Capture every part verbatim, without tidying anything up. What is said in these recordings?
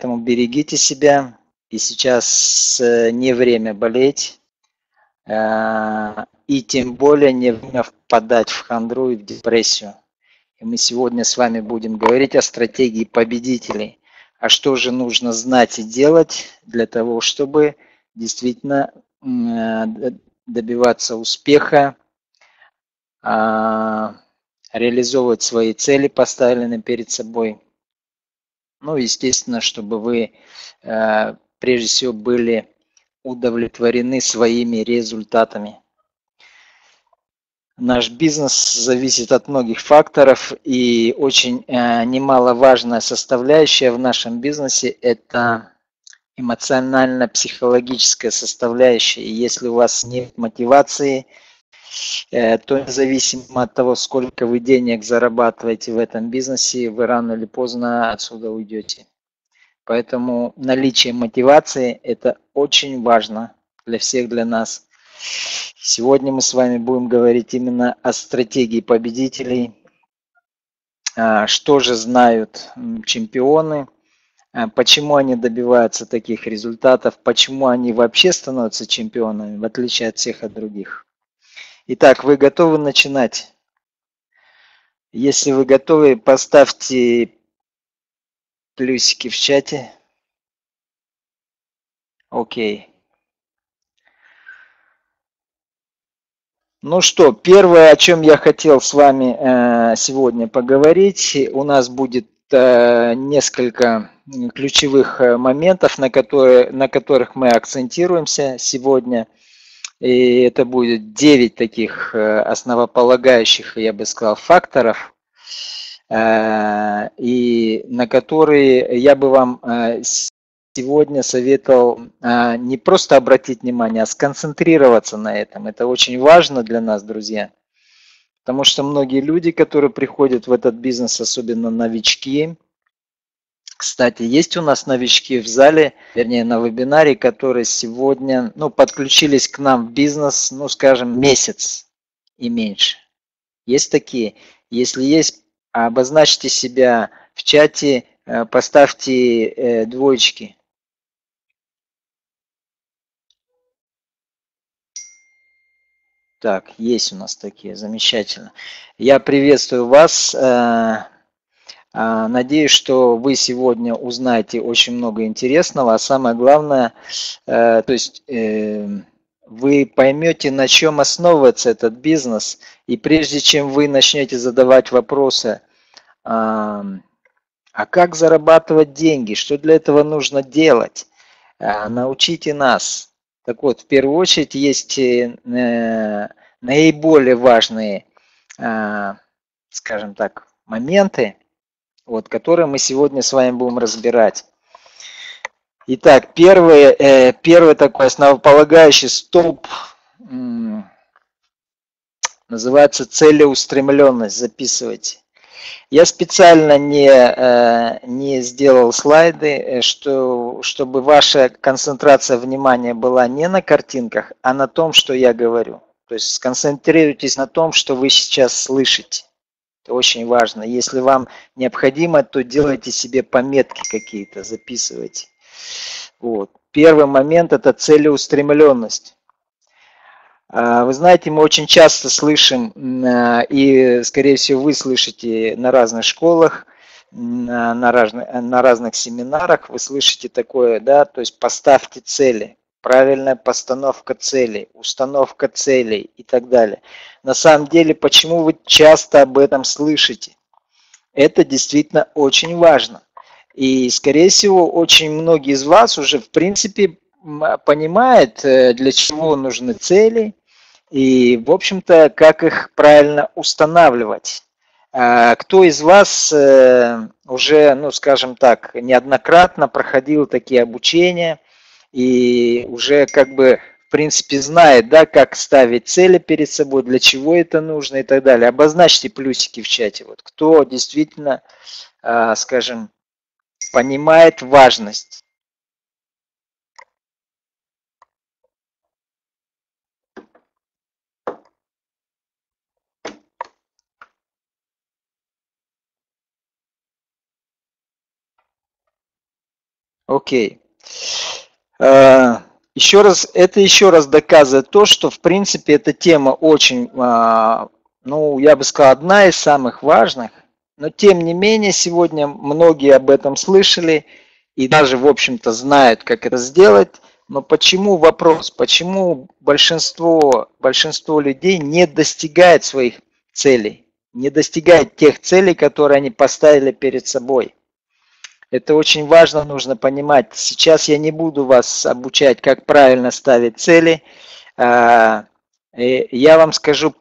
Поэтому берегите себя. И сейчас э, не время болеть. Э, И тем более не время впадать в хандру и в депрессию. И мы сегодня с вами будем говорить о стратегии победителей. А что же нужно знать и делать для того, чтобы действительно м, э, добиваться успеха, а, реализовывать свои цели, поставленные перед собой. Ну, естественно, чтобы вы э, прежде всего были удовлетворены своими результатами. Наш бизнес зависит от многих факторов, и очень э, немаловажная составляющая в нашем бизнесе – это эмоционально-психологическая составляющая. И если у вас нет мотивации, э, то независимо от того, сколько вы денег зарабатываете в этом бизнесе, вы рано или поздно отсюда уйдете. Поэтому наличие мотивации – это очень важно для всех, для нас. Сегодня мы с вами будем говорить именно о стратегии победителей. Что же знают чемпионы, почему они добиваются таких результатов, почему они вообще становятся чемпионами, в отличие от всех от других. Итак, вы готовы начинать? Если вы готовы, поставьте плюсики в чате. Окей. Ну что, первое, о чем я хотел с вами э, сегодня поговорить, у нас будет э, несколько ключевых моментов, на, которые, на которых мы акцентируемся сегодня. И это будет девять таких э, основополагающих, я бы сказал, факторов, э, и на которые я бы вам э, сегодня советовал а, не просто обратить внимание, а сконцентрироваться на этом. Это очень важно для нас, друзья. Потому что многие люди, которые приходят в этот бизнес, особенно новички, кстати, есть у нас новички в зале, вернее на вебинаре, которые сегодня ну, подключились к нам в бизнес, ну скажем, месяц и меньше. Есть такие? Если есть, обозначьте себя в чате, поставьте э, двоечки. Так, есть у нас такие, замечательно. Я приветствую вас. Надеюсь, что вы сегодня узнаете очень много интересного, а самое главное, то есть вы поймете, на чем основывается этот бизнес, и прежде чем вы начнете задавать вопросы, а как зарабатывать деньги, что для этого нужно делать, научите нас. Так вот, в первую очередь есть наиболее важные, скажем так, моменты, вот, которые мы сегодня с вами будем разбирать. Итак, первый, первый такой основополагающий столб называется целеустремленность. Записывайте. Я специально не, не сделал слайды, что, чтобы ваша концентрация внимания была не на картинках, а на том, что я говорю. То есть сконцентрируйтесь на том, что вы сейчас слышите. Это очень важно. Если вам необходимо, то делайте себе пометки какие-то, записывайте. Вот. Первый момент – это целеустремленность. Вы знаете, мы очень часто слышим, и, скорее всего, вы слышите на разных школах, на разных, на разных семинарах, вы слышите такое, да, то есть поставьте цели, правильная постановка целей, установка целей и так далее. На самом деле, почему вы часто об этом слышите? Это действительно очень важно. И, скорее всего, очень многие из вас уже, в принципе, понимают, для чего нужны цели, и, в общем-то, как их правильно устанавливать. Кто из вас уже, ну, скажем так, неоднократно проходил такие обучения и уже как бы, в принципе, знает, да, как ставить цели перед собой, для чего это нужно и так далее. Обозначьте плюсики в чате. Вот кто действительно, скажем, понимает важность. Окей. Еще раз, это еще раз доказывает то, что в принципе эта тема очень, ну, я бы сказал, одна из самых важных, но тем не менее сегодня многие об этом слышали и даже, в общем-то, знают, как это сделать. Но почему вопрос, почему большинство, большинство людей не достигает своих целей, не достигает тех целей, которые они поставили перед собой? Это очень важно, нужно понимать. Сейчас я не буду вас обучать, как правильно ставить цели. Я вам скажу,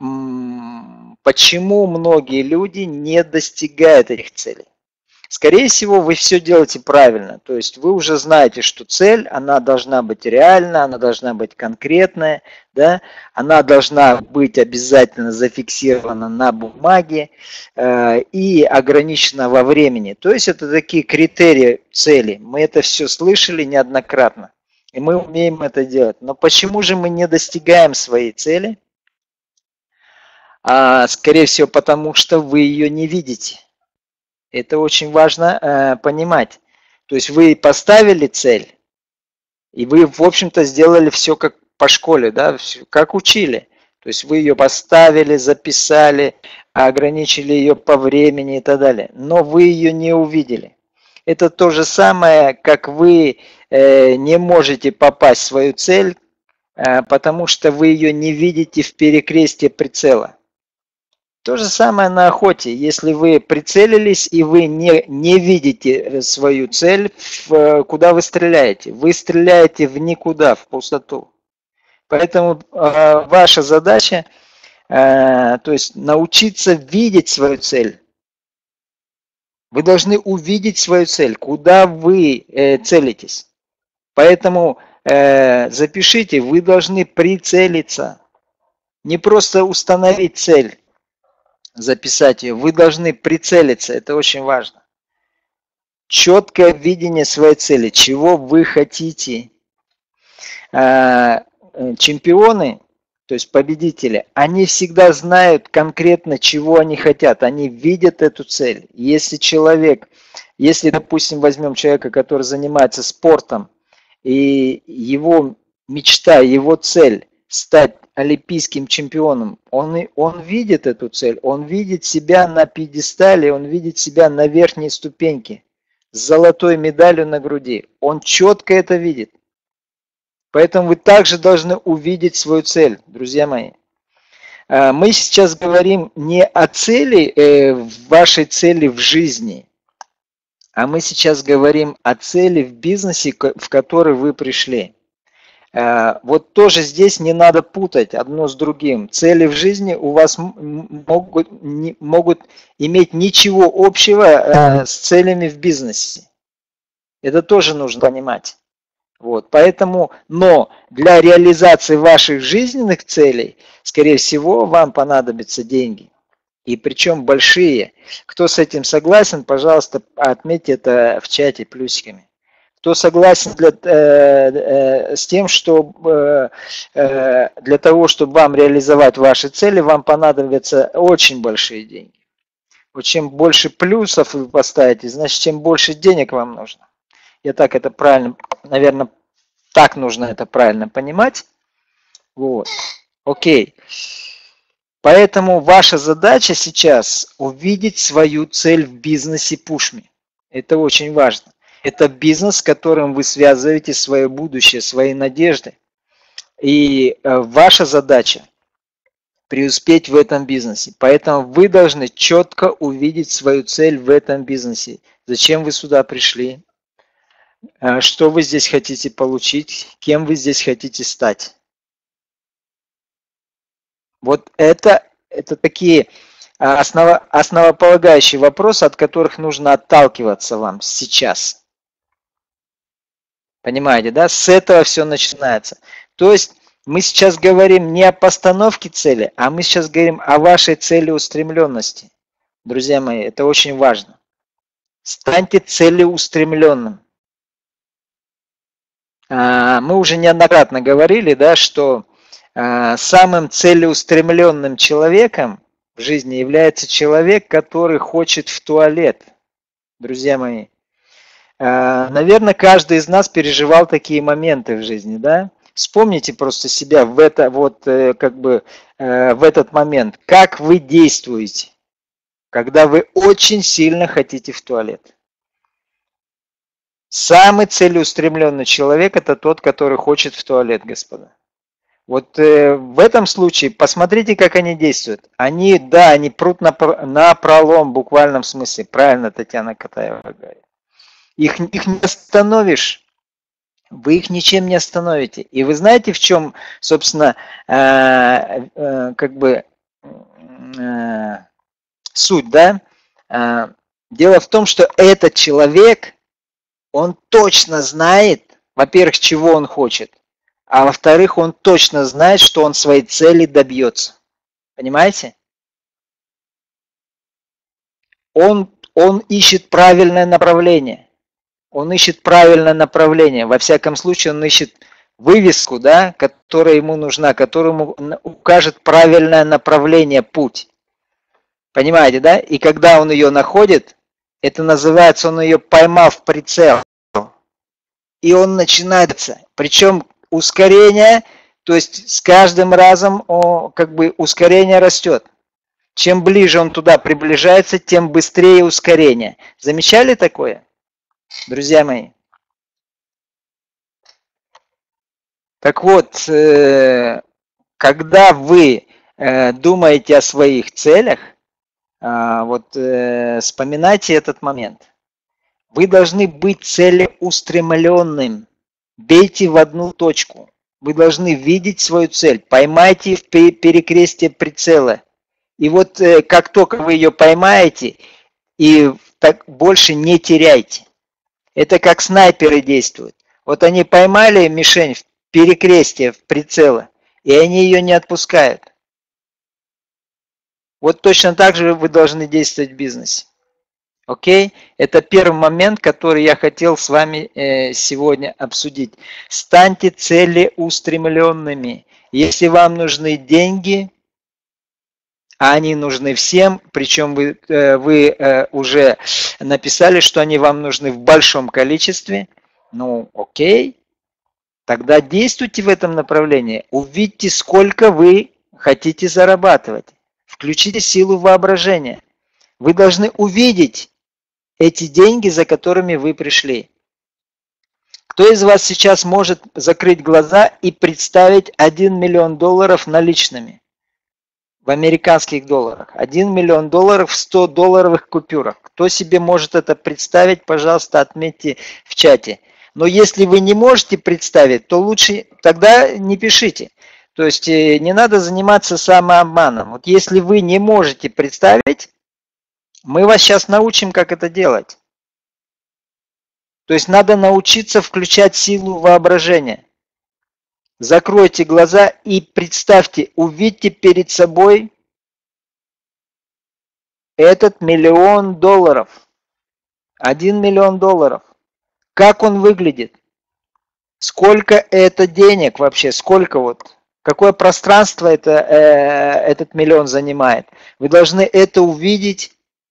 почему многие люди не достигают этих целей. Скорее всего, вы все делаете правильно. То есть вы уже знаете, что цель, она должна быть реальна, она должна быть конкретная, да? Она должна быть обязательно зафиксирована на бумаге э, и ограничена во времени. То есть это такие критерии цели. Мы это все слышали неоднократно, и мы умеем это делать. Но почему же мы не достигаем своей цели? А, скорее всего, потому что вы ее не видите. Это очень важно э, понимать. То есть вы поставили цель, и вы, в общем-то, сделали все как по школе, да, как учили. То есть вы ее поставили, записали, ограничили ее по времени и так далее. Но вы ее не увидели. Это то же самое, как вы э, не можете попасть в свою цель, э, потому что вы ее не видите в перекрестие прицела. То же самое на охоте. Если вы прицелились и вы не, не видите свою цель, в, куда вы стреляете? Вы стреляете в никуда, в пустоту. Поэтому э, ваша задача, э, то есть научиться видеть свою цель. Вы должны увидеть свою цель, куда вы э, целитесь. Поэтому э, запишите, вы должны прицелиться. Не просто установить цель, записать ее, вы должны прицелиться, это очень важно. Четкое видение своей цели, чего вы хотите. Чемпионы, то есть победители, они всегда знают конкретно, чего они хотят, они видят эту цель. Если человек, если, допустим, возьмем человека, который занимается спортом, и его мечта, его цель стать олимпийским чемпионом, он, он видит эту цель, он видит себя на пьедестале, он видит себя на верхней ступеньке с золотой медалью на груди. Он четко это видит. Поэтому вы также должны увидеть свою цель, друзья мои. Мы сейчас говорим не о цели, вашей цели в жизни, а мы сейчас говорим о цели в бизнесе, в который вы пришли. Вот тоже здесь не надо путать одно с другим. Цели в жизни у вас могут, не, могут иметь ничего общего с целями в бизнесе. Это тоже нужно понимать. Вот, поэтому, но для реализации ваших жизненных целей, скорее всего, вам понадобятся деньги. И причем большие. Кто с этим согласен, пожалуйста, отметьте это в чате плюсиками. Кто согласен для, э, э, с тем, что э, э, для того, чтобы вам реализовать ваши цели, вам понадобятся очень большие деньги. Вот чем больше плюсов вы поставите, значит, чем больше денег вам нужно. Я так это правильно, наверное, так нужно это правильно понимать. Вот. Окей. Поэтому ваша задача сейчас увидеть свою цель в бизнесе Pushme. Это очень важно. Это бизнес, с которым вы связываете свое будущее, свои надежды. И ваша задача преуспеть в этом бизнесе. Поэтому вы должны четко увидеть свою цель в этом бизнесе. Зачем вы сюда пришли? Что вы здесь хотите получить? Кем вы здесь хотите стать? Вот это, это такие осново, основополагающие вопросы, от которых нужно отталкиваться вам сейчас. Понимаете, да? С этого все начинается. То есть мы сейчас говорим не о постановке цели, а мы сейчас говорим о вашей целеустремленности. Друзья мои, это очень важно. Станьте целеустремленным. Мы уже неоднократно говорили, да, что самым целеустремленным человеком в жизни является человек, который хочет в туалет. Друзья мои, Наверное, каждый из нас переживал такие моменты в жизни, да? Вспомните просто себя в это вот как бы в этот момент, как вы действуете, когда вы очень сильно хотите в туалет. Самый целеустремленный человек – это тот, который хочет в туалет, господа. Вот э, в этом случае посмотрите, как они действуют. Они, да, они прут на, на пролом в буквальном смысле. Правильно Татьяна Катаева говорит. Их, их не остановишь. Вы их ничем не остановите. И вы знаете, в чем, собственно, э, э, как бы э, суть, да? Э, дело в том, что этот человек, он точно знает, во-первых, чего он хочет, а во-вторых, он точно знает, что он своей цели добьется. Понимаете? Он, он ищет правильное направление. Он ищет правильное направление. Во всяком случае, он ищет вывеску, да, которая ему нужна, которая ему укажет правильное направление, путь. Понимаете, да? И когда он ее находит, это называется, он ее поймал в прицел. И он начинается. Причем ускорение, то есть с каждым разом о, как бы ускорение растет. Чем ближе он туда приближается, тем быстрее ускорение. Замечали такое? Друзья мои. Так вот, когда вы думаете о своих целях, вот вспоминайте этот момент. Вы должны быть целеустремленным. Бейте в одну точку. Вы должны видеть свою цель. Поймайте в перекрестие прицела. И вот как только вы ее поймаете, и так больше не теряйте. Это как снайперы действуют. Вот они поймали мишень в перекрестие, в прицела, и они ее не отпускают. Вот точно так же вы должны действовать в бизнесе. Окей? Это первый момент, который я хотел с вами сегодня обсудить. Станьте целеустремленными. Если вам нужны деньги, а они нужны всем, причем вы, вы уже написали, что они вам нужны в большом количестве, ну окей, тогда действуйте в этом направлении. Увидьте, сколько вы хотите зарабатывать. Включите силу воображения. Вы должны увидеть эти деньги, за которыми вы пришли. Кто из вас сейчас может закрыть глаза и представить один миллион долларов наличными? В американских долларах. один миллион долларов в сто долларовых купюрах. Кто себе может это представить, пожалуйста, отметьте в чате. Но если вы не можете представить, то лучше тогда не пишите. То есть не надо заниматься самообманом. Вот если вы не можете представить, мы вас сейчас научим, как это делать. То есть надо научиться включать силу воображения. Закройте глаза и представьте, увидьте перед собой этот миллион долларов. Один миллион долларов. Как он выглядит? Сколько это денег вообще? Сколько вот? Какое пространство это, э, этот миллион занимает? Вы должны это увидеть.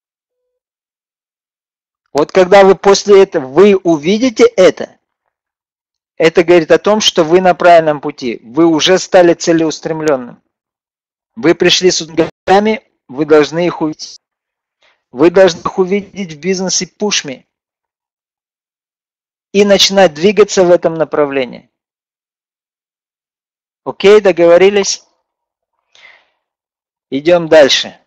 Вот когда вы после этого, вы увидите это, это говорит о том, что вы на правильном пути. Вы уже стали целеустремленным. Вы пришли с деньгами, вы должны их увидеть. Вы должны их увидеть в бизнесе Pushme и начинать двигаться в этом направлении. Окей, договорились? Идем дальше.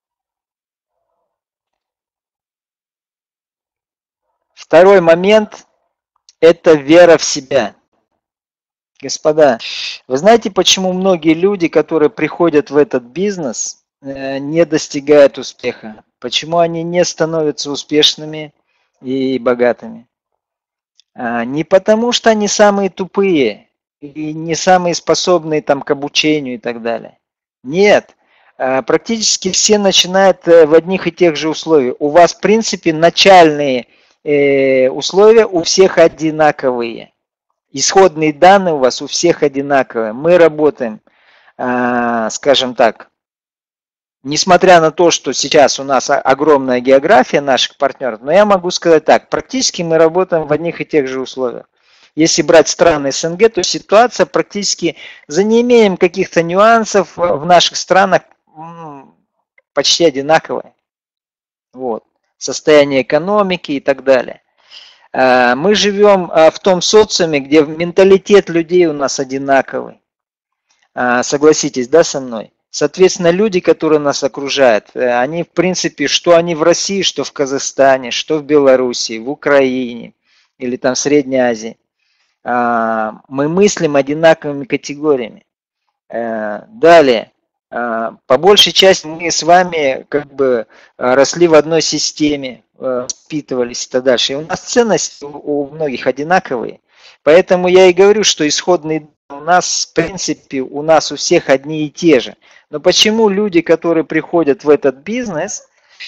Второй момент – это вера в себя. Господа, вы знаете, почему многие люди, которые приходят в этот бизнес, не достигают успеха? Почему они не становятся успешными и богатыми? Не потому, что они самые тупые и не самые способные там, к обучению и так далее. Нет, практически все начинают в одних и тех же условиях. У вас, в принципе, начальные условия у всех одинаковые. Исходные данные у вас у всех одинаковые. Мы работаем, скажем так, Несмотря на то, что сейчас у нас огромная география наших партнеров, но я могу сказать так, практически мы работаем в одних и тех же условиях. Если брать страны СНГ, то ситуация практически, за неимением каких-то нюансов, в наших странах почти одинаковая. Вот. Состояние экономики и так далее. Мы живем в том социуме, где менталитет людей у нас одинаковый. Согласитесь, да, со мной? Соответственно, люди, которые нас окружают, они, в принципе, что они в России, что в Казахстане, что в Белоруссии, в Украине или там в Средней Азии, мы мыслим одинаковыми категориями. Далее, по большей части мы с вами как бы росли в одной системе, впитывались и так дальше. И у нас ценности у многих одинаковые. Поэтому я и говорю, что исходные у нас, в принципе, у нас у всех одни и те же. Но почему люди, которые приходят в этот бизнес,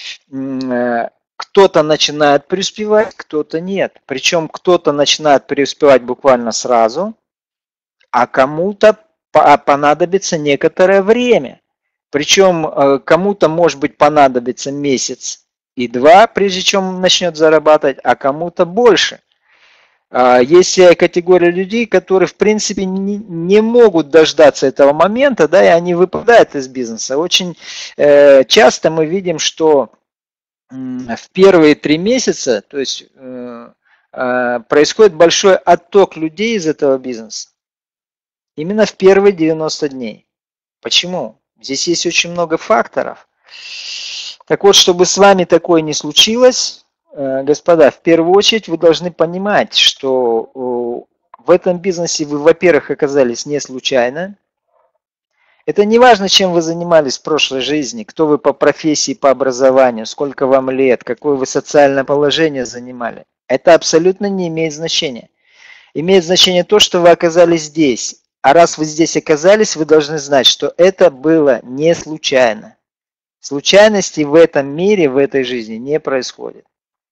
кто-то начинает преуспевать, кто-то нет. Причем кто-то начинает преуспевать буквально сразу, а кому-то понадобится некоторое время. Причем кому-то, может быть, понадобится месяц и два, прежде чем он начнет зарабатывать, а кому-то больше. Есть категория людей, которые, в принципе, не, не могут дождаться этого момента, да, и они выпадают из бизнеса. Очень э, часто мы видим, что э, в первые три месяца, то есть э, э, происходит большой отток людей из этого бизнеса. Именно в первые девяносто дней. Почему? Здесь есть очень много факторов. Так вот, чтобы с вами такое не случилось, господа, в первую очередь вы должны понимать, что в этом бизнесе вы, во-первых, оказались не случайно. Это не важно, чем вы занимались в прошлой жизни, кто вы по профессии, по образованию, сколько вам лет, какое вы социальное положение занимали. Это абсолютно не имеет значения. Имеет значение то, что вы оказались здесь. А раз вы здесь оказались, вы должны знать, что это было не случайно. Случайностей в этом мире, в этой жизни не происходит.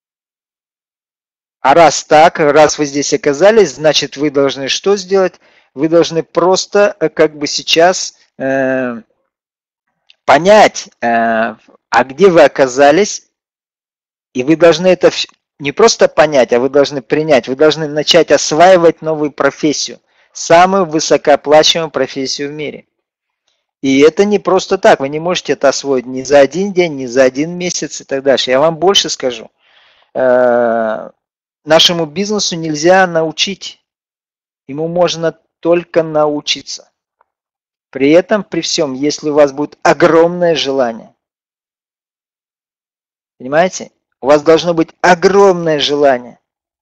А раз так, раз вы здесь оказались, значит, вы должны что сделать? Вы должны просто как бы сейчас э, понять, э, а где вы оказались, и вы должны это не просто понять, а вы должны принять, вы должны начать осваивать новую профессию, самую высокооплачиваемую профессию в мире. И это не просто так, вы не можете это освоить ни за один день, ни за один месяц и так дальше. Я вам больше скажу. Э, Нашему бизнесу нельзя научить, ему можно только научиться. При этом, при всем, если у вас будет огромное желание, понимаете, у вас должно быть огромное желание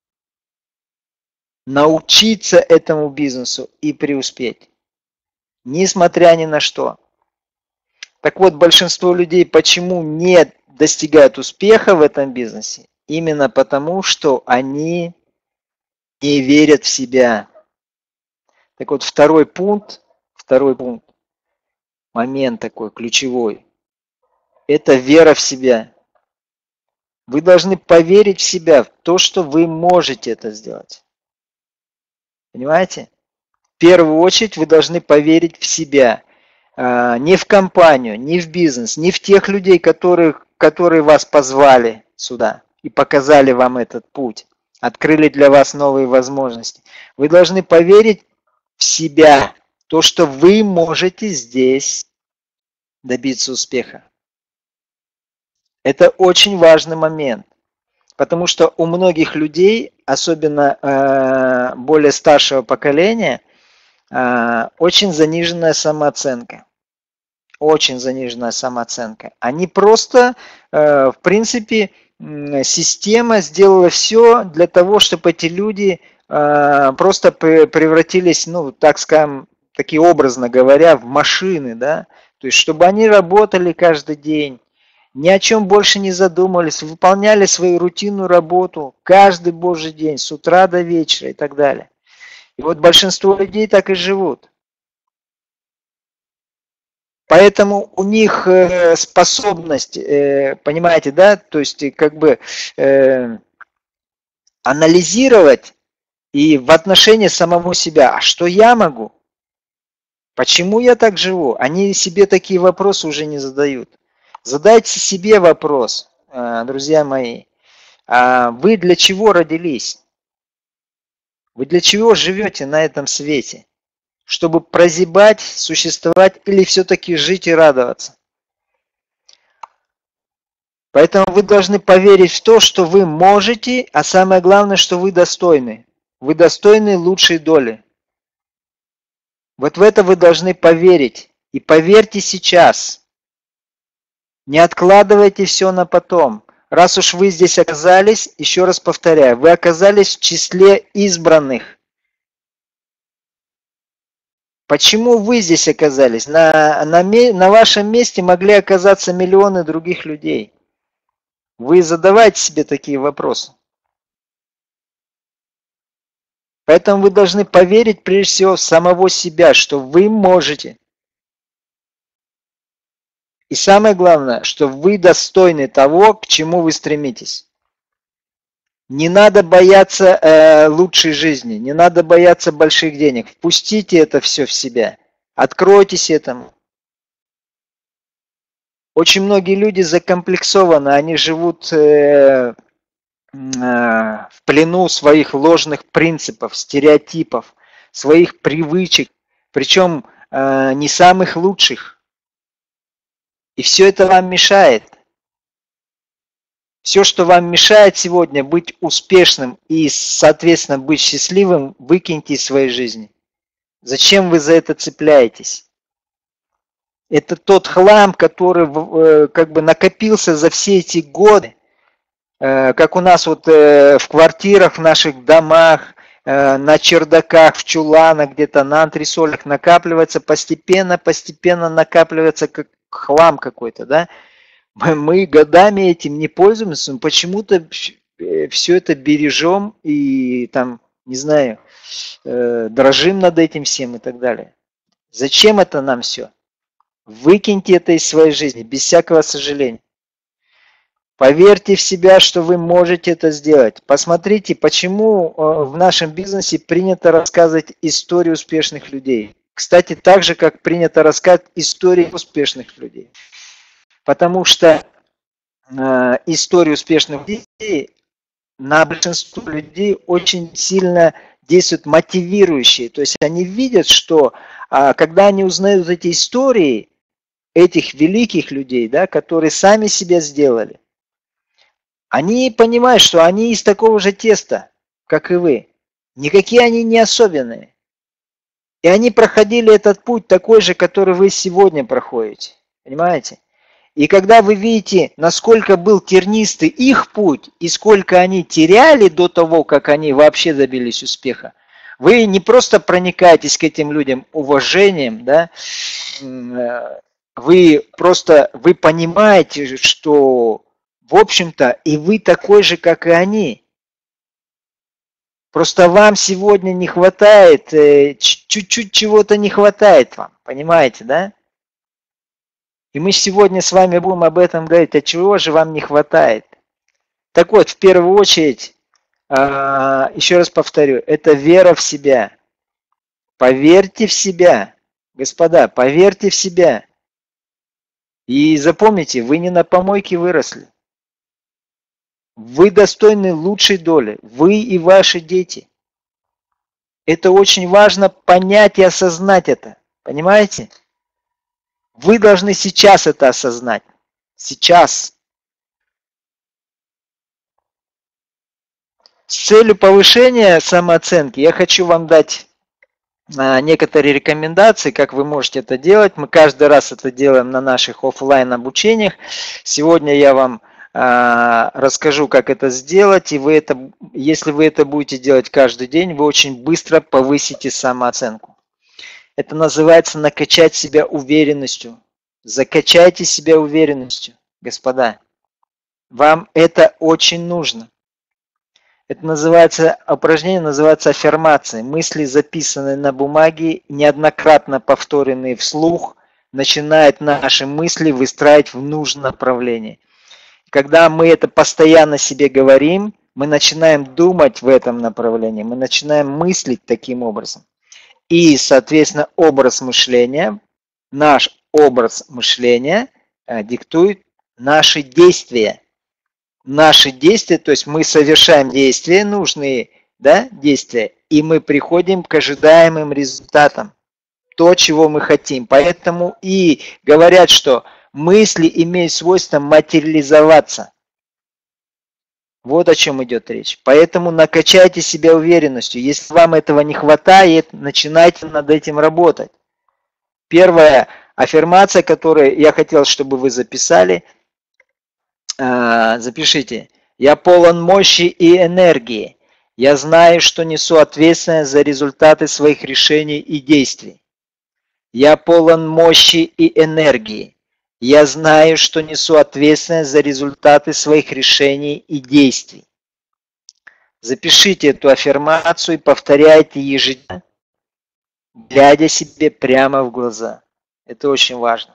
научиться этому бизнесу и преуспеть, несмотря ни на что. Так вот, большинство людей почему не достигают успеха в этом бизнесе? Именно потому, что они не верят в себя. Так вот, второй пункт, второй пункт, момент такой ключевой, это вера в себя. Вы должны поверить в себя, в то, что вы можете это сделать. Понимаете? В первую очередь вы должны поверить в себя. Не в компанию, не в бизнес, не в тех людей, которые, которые вас позвали сюда и показали вам этот путь, открыли для вас новые возможности. Вы должны поверить в себя, то, что вы можете здесь добиться успеха. Это очень важный момент, потому что у многих людей, особенно э, более старшего поколения, э, очень заниженная самооценка. Очень заниженная самооценка. Они просто, э, в принципе, система сделала все для того, чтобы эти люди э, просто превратились, ну, так скажем, такие образно говоря, в машины, да, то есть, чтобы они работали каждый день, ни о чем больше не задумывались, выполняли свою рутинную работу каждый божий день, с утра до вечера и так далее. И вот большинство людей так и живут. Поэтому у них способность, понимаете, да, то есть как бы анализировать и в отношении самого себя, а что я могу? Почему я так живу? Они себе такие вопросы уже не задают. Задайте себе вопрос, друзья мои, вы для чего родились? Вы для чего живете на этом свете? Чтобы прозябать, существовать или все-таки жить и радоваться? Поэтому вы должны поверить в то, что вы можете, а самое главное, что вы достойны. Вы достойны лучшей доли. Вот в это вы должны поверить. И поверьте сейчас. Не откладывайте все на потом. Раз уж вы здесь оказались, еще раз повторяю, вы оказались в числе избранных. Почему вы здесь оказались? На, на, на вашем месте могли оказаться миллионы других людей. Вы задавайте себе такие вопросы. Поэтому вы должны поверить прежде всего в самого себя, что вы можете. И самое главное, что вы достойны того, к чему вы стремитесь. Не надо бояться э, лучшей жизни, не надо бояться больших денег. Впустите это все в себя, откройтесь этому. Очень многие люди закомплексованы, они живут э, э, в плену своих ложных принципов, стереотипов, своих привычек, причем э, не самых лучших. И все это вам мешает. Все, что вам мешает сегодня быть успешным и, соответственно, быть счастливым, выкиньте из своей жизни. Зачем вы за это цепляетесь? Это тот хлам, который как бы накопился за все эти годы, как у нас вот в квартирах, в наших домах, на чердаках, в чуланах, где-то на антресолях накапливается, постепенно, постепенно накапливается как хлам какой-то, да? Мы годами этим не пользуемся, но почему-то все это бережем и там, не знаю, дрожим над этим всем и так далее. Зачем это нам все? Выкиньте это из своей жизни, без всякого сожаления. Поверьте в себя, что вы можете это сделать. Посмотрите, почему в нашем бизнесе принято рассказывать истории успешных людей. Кстати, так же, как принято рассказывать истории успешных людей. Потому что э, истории успешных людей на большинство людей очень сильно действуют мотивирующие. То есть они видят, что э, когда они узнают эти истории этих великих людей, да, которые сами себя сделали, они понимают, что они из такого же теста, как и вы. Никакие они не особенные. И они проходили этот путь такой же, который вы сегодня проходите. Понимаете? И когда вы видите, насколько был тернистый их путь, и сколько они теряли до того, как они вообще добились успеха, вы не просто проникаетесь к этим людям уважением, да, вы просто, вы понимаете, что, в общем-то, и вы такой же, как и они. Просто вам сегодня не хватает, чуть-чуть чего-то не хватает вам, понимаете, да? И мы сегодня с вами будем об этом говорить, от чего же вам не хватает. Так вот, в первую очередь, еще раз повторю, это вера в себя. Поверьте в себя, господа, поверьте в себя. И запомните, вы не на помойке выросли. Вы достойны лучшей доли, вы и ваши дети. Это очень важно понять и осознать это, понимаете? Вы должны сейчас это осознать. Сейчас. С целью повышения самооценки я хочу вам дать а, некоторые рекомендации, как вы можете это делать. Мы каждый раз это делаем на наших офлайн обучениях. Сегодня я вам а, расскажу, как это сделать. И вы это, если вы это будете делать каждый день, вы очень быстро повысите самооценку. Это называется накачать себя уверенностью. Закачайте себя уверенностью, господа. Вам это очень нужно. Это называется, упражнение называется аффирмация. Мысли, записанные на бумаге, неоднократно повторенные вслух, начинают наши мысли выстраивать в нужном направлении. Когда мы это постоянно себе говорим, мы начинаем думать в этом направлении, мы начинаем мыслить таким образом. И, соответственно, образ мышления, наш образ мышления диктует наши действия. Наши действия, то есть мы совершаем действия, нужные, да, действия, и мы приходим к ожидаемым результатам, то, чего мы хотим. Поэтому и говорят, что мысли имеют свойство материализоваться. Вот о чем идет речь. Поэтому накачайте себя уверенностью. Если вам этого не хватает, начинайте над этим работать. Первая аффирмация, которую я хотел, чтобы вы записали, запишите. Я полон мощи и энергии. Я знаю, что несу ответственность за результаты своих решений и действий. Я полон мощи и энергии. Я знаю, что несу ответственность за результаты своих решений и действий. Запишите эту аффирмацию и повторяйте ежедневно, глядя себе прямо в глаза. Это очень важно.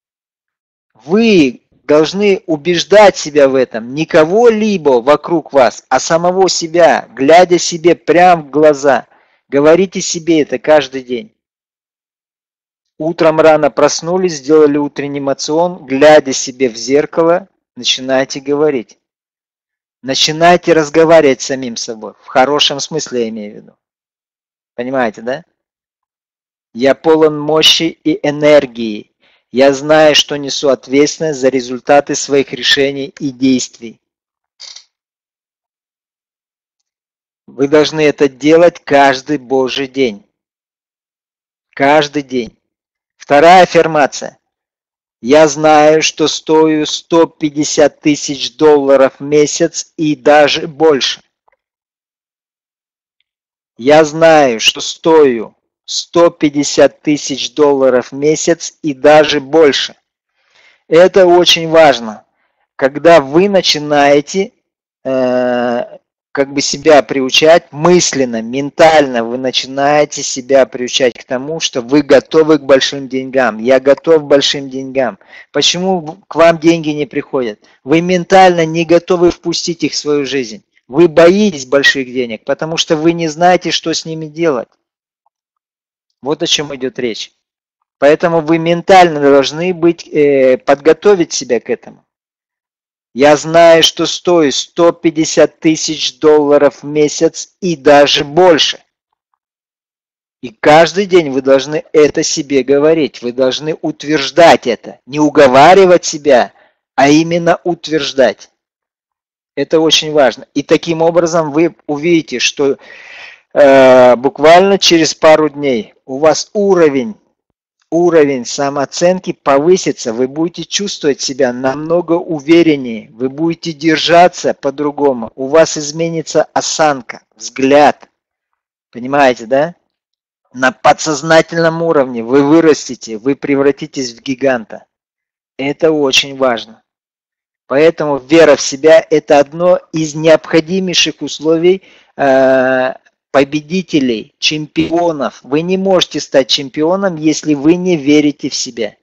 Вы должны убеждать себя в этом, не кого-либо вокруг вас, а самого себя, глядя себе прямо в глаза. Говорите себе это каждый день. Утром рано проснулись, сделали утренний моцион, глядя себе в зеркало, начинайте говорить. Начинайте разговаривать с самим собой. В хорошем смысле я имею в виду. Понимаете, да? Я полон мощи и энергии. Я знаю, что несу ответственность за результаты своих решений и действий. Вы должны это делать каждый Божий день. Каждый день. Вторая аффирмация. Я знаю, что стою сто пятьдесят тысяч долларов в месяц и даже больше. Я знаю, что стою сто пятьдесят тысяч долларов в месяц и даже больше. Это очень важно. Когда вы начинаете э, как бы себя приучать мысленно, ментально, вы начинаете себя приучать к тому, что вы готовы к большим деньгам. Я готов к большим деньгам. Почему к вам деньги не приходят? Вы ментально не готовы впустить их в свою жизнь. Вы боитесь больших денег, потому что вы не знаете, что с ними делать. Вот о чем идет речь. Поэтому вы ментально должны быть, э, подготовить себя к этому. Я знаю, что стою сто пятьдесят тысяч долларов в месяц и даже больше. И каждый день вы должны это себе говорить. Вы должны утверждать это. Не уговаривать себя, а именно утверждать. Это очень важно. И таким образом вы увидите, что э, буквально через пару дней у вас уровень Уровень самооценки повысится, вы будете чувствовать себя намного увереннее, вы будете держаться по-другому, у вас изменится осанка, взгляд. Понимаете, да? На подсознательном уровне вы вырастете, вы превратитесь в гиганта. Это очень важно. Поэтому вера в себя – это одно из необходимейших условий э, победителей, чемпионов. Вы не можете стать чемпионом, если вы не верите в себя.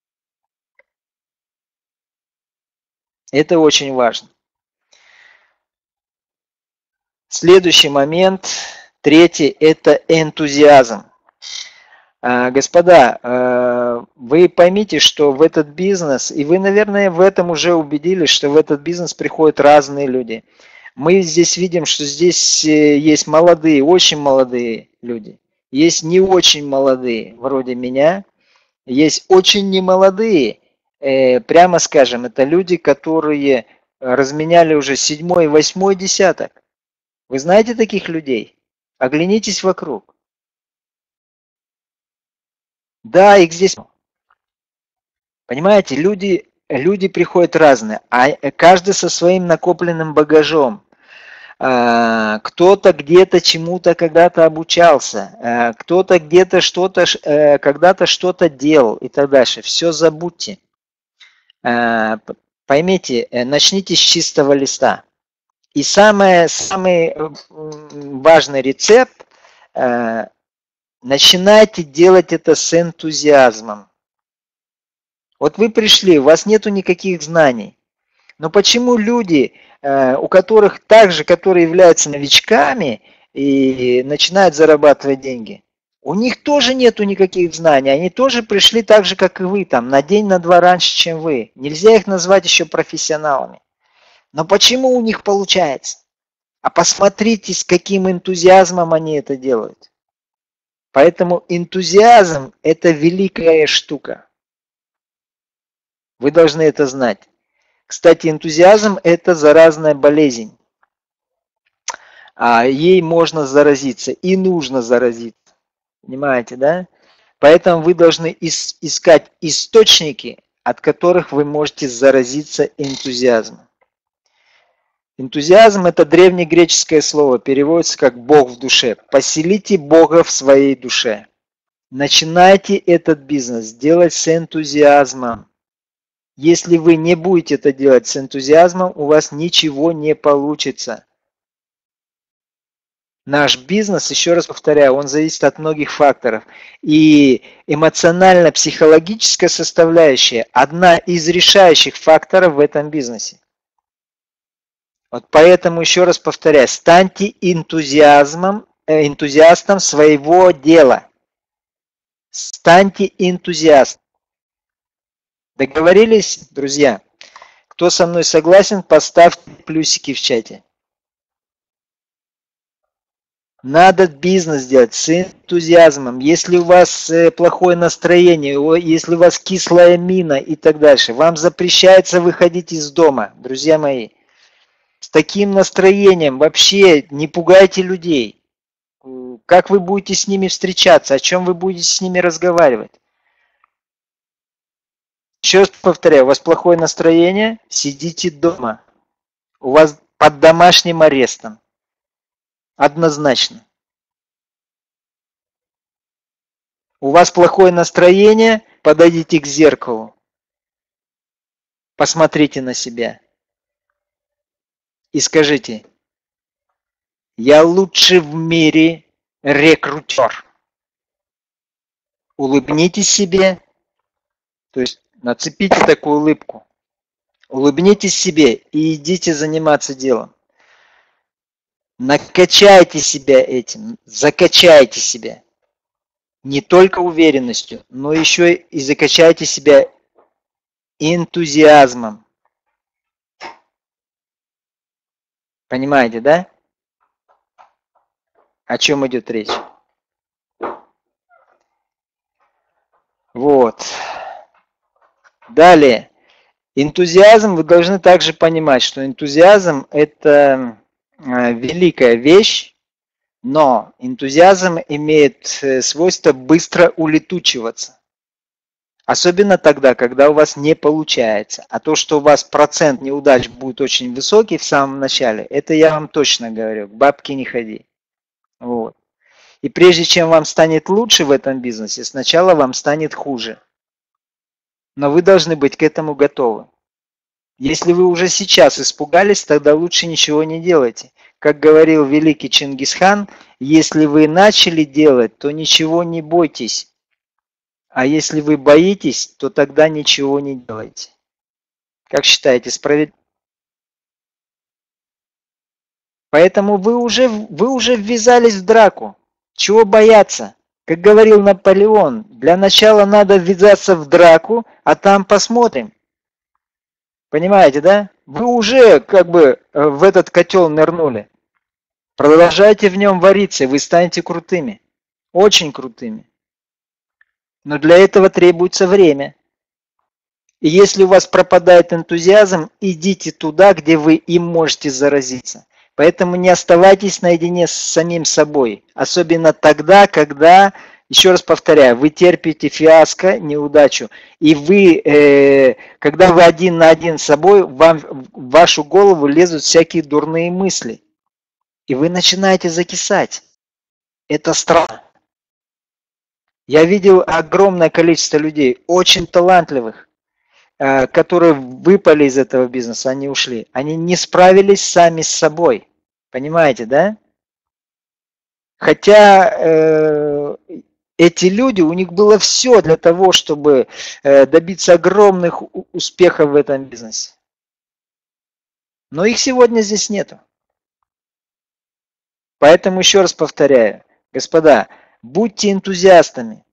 Это очень важно. Следующий момент, третий, это энтузиазм. Господа, вы поймите, что в этот бизнес, и вы, наверное, в этом уже убедились, что в этот бизнес приходят разные люди. Мы здесь видим, что здесь есть молодые, очень молодые люди. Есть не очень молодые, вроде меня. Есть очень немолодые, прямо скажем, это люди, которые разменяли уже седьмой, восьмой десяток. Вы знаете таких людей? Оглянитесь вокруг. Да, их здесь. Понимаете, люди, люди приходят разные, а каждый со своим накопленным багажом. Кто-то где-то чему-то когда-то обучался, кто-то где-то что-то, когда-то что-то делал и так дальше. Все забудьте. Поймите, начните с чистого листа. И самое, самый важный рецепт, начинайте делать это с энтузиазмом. Вот вы пришли, у вас нету никаких знаний. Но почему люди, у которых также, которые являются новичками и начинают зарабатывать деньги, У них тоже нету никаких знаний, они тоже пришли так же, как и вы, там, на день, на два раньше, чем вы. Нельзя их назвать еще профессионалами. Но почему у них получается? А посмотрите, с каким энтузиазмом они это делают. Поэтому энтузиазм – это великая штука. Вы должны это знать. Кстати, энтузиазм – это заразная болезнь. А ей можно заразиться и нужно заразиться. Понимаете, да? Поэтому вы должны ис- искать источники, от которых вы можете заразиться энтузиазмом. Энтузиазм – это древнегреческое слово, переводится как «Бог в душе». Поселите Бога в своей душе. Начинайте этот бизнес делать с энтузиазмом. Если вы не будете это делать с энтузиазмом, у вас ничего не получится. Наш бизнес, еще раз повторяю, он зависит от многих факторов. И эмоционально-психологическая составляющая – одна из решающих факторов в этом бизнесе. Вот поэтому, еще раз повторяю, станьте энтузиазмом, э, энтузиастом своего дела. Станьте энтузиастом. Договорились, друзья? Кто со мной согласен, поставьте плюсики в чате. Надо бизнес делать с энтузиазмом. Если у вас плохое настроение, если у вас кислая мина и так дальше, вам запрещается выходить из дома, друзья мои. С таким настроением вообще не пугайте людей. Как вы будете с ними встречаться, о чем вы будете с ними разговаривать? Еще раз повторяю, у вас плохое настроение, сидите дома. У вас под домашним арестом. Однозначно. У вас плохое настроение, подойдите к зеркалу. Посмотрите на себя. И скажите: я лучший в мире рекрутер. Улыбнитесь себе. То есть нацепите такую улыбку. Улыбнитесь себе и идите заниматься делом. Накачайте себя этим, закачайте себя. Не только уверенностью, но еще и закачайте себя энтузиазмом. Понимаете, да? О чем идет речь? Вот. Далее. Энтузиазм, вы должны также понимать, что энтузиазм – это великая вещь, но энтузиазм имеет свойство быстро улетучиваться. Особенно тогда, когда у вас не получается. А то, что у вас процент неудач будет очень высокий в самом начале, это я вам точно говорю, к бабке не ходи. Вот. И прежде чем вам станет лучше в этом бизнесе, сначала вам станет хуже. Но вы должны быть к этому готовы. Если вы уже сейчас испугались, тогда лучше ничего не делайте. Как говорил великий Чингисхан, если вы начали делать, то ничего не бойтесь. А если вы боитесь, то тогда ничего не делайте. Как считаете, справедливо? Поэтому вы уже, вы уже ввязались в драку. Чего бояться? Как говорил Наполеон, для начала надо ввязаться в драку, а там посмотрим. Понимаете, да? Вы уже как бы в этот котел нырнули. Продолжайте в нем вариться, и вы станете крутыми. Очень крутыми. Но для этого требуется время. И если у вас пропадает энтузиазм, идите туда, где вы им можете заразиться. Поэтому не оставайтесь наедине с самим собой. Особенно тогда, когда, еще раз повторяю, вы терпите фиаско, неудачу. И вы, э, когда вы один на один с собой, вам, в вашу голову лезут всякие дурные мысли. И вы начинаете закисать. Это странно. Я видел огромное количество людей, очень талантливых, которые выпали из этого бизнеса, они ушли. Они не справились сами с собой. Понимаете, да? Хотя э, эти люди, у них было все для того, чтобы э, добиться огромных успехов в этом бизнесе. Но их сегодня здесь нету. Поэтому еще раз повторяю, господа, Будьте энтузиастами.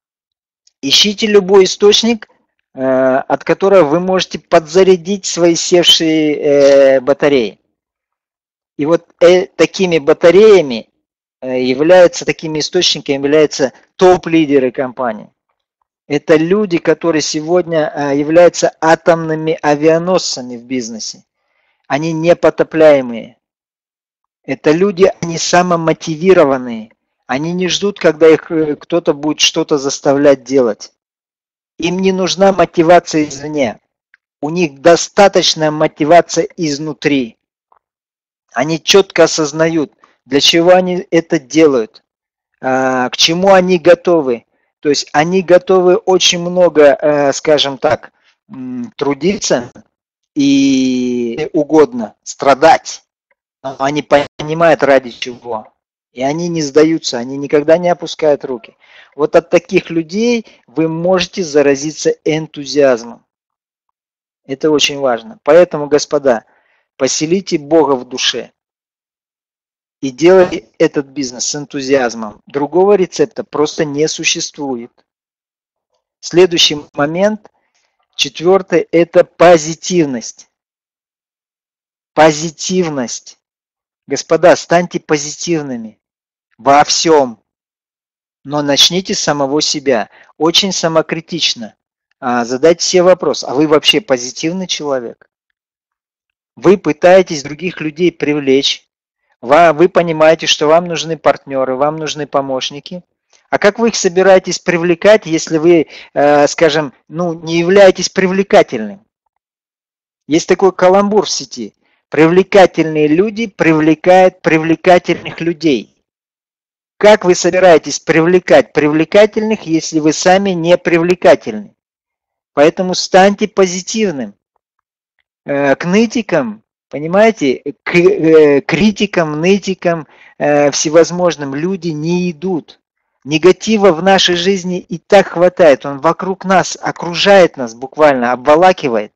Ищите любой источник, от которого вы можете подзарядить свои севшие батареи. И вот такими батареями являются, такими источниками являются топ-лидеры компании. Это люди, которые сегодня являются атомными авианосцами в бизнесе. Они непотопляемые. Это люди, они самомотивированные. Они не ждут, когда их кто-то будет что-то заставлять делать. Им не нужна мотивация извне. У них достаточная мотивация изнутри. Они четко осознают, для чего они это делают, к чему они готовы. То есть они готовы очень много, скажем так, трудиться и угодно страдать. Но они понимают, ради чего. И они не сдаются, они никогда не опускают руки. Вот от таких людей вы можете заразиться энтузиазмом. Это очень важно. Поэтому, господа, поселите Бога в душе и делайте этот бизнес с энтузиазмом. Другого рецепта просто не существует. Следующий момент, четвертый, это позитивность. Позитивность. Господа, станьте позитивными во всем, но начните с самого себя. Очень самокритично. Задайте себе вопрос, а вы вообще позитивный человек? Вы пытаетесь других людей привлечь, вы понимаете, что вам нужны партнеры, вам нужны помощники. А как вы их собираетесь привлекать, если вы, скажем, ну, не являетесь привлекательным? Есть такой каламбур в сети. Привлекательные люди привлекают привлекательных людей. Как вы собираетесь привлекать привлекательных, если вы сами не привлекательны? Поэтому станьте позитивным. К нытикам, понимаете, к критикам, нытикам, всевозможным люди не идут. Негатива в нашей жизни и так хватает. Он вокруг нас, окружает нас буквально, обволакивает.